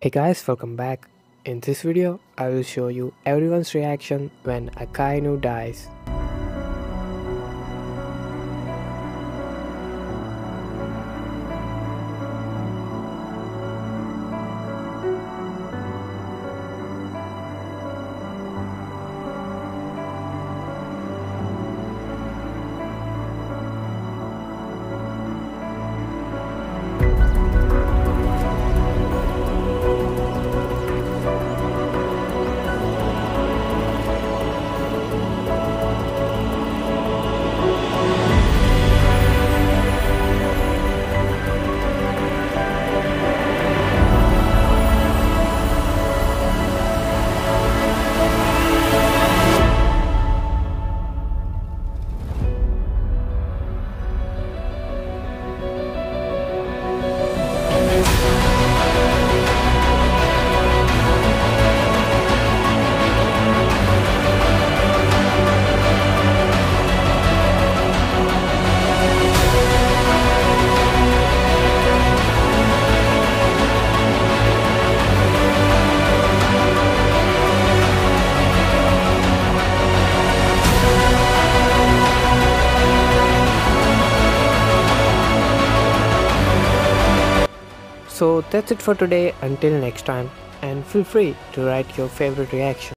Hey guys, welcome back. In this video, I will show you everyone's reaction when Akainu dies. So that's it for today. Until next time, and feel free to write your favorite reaction.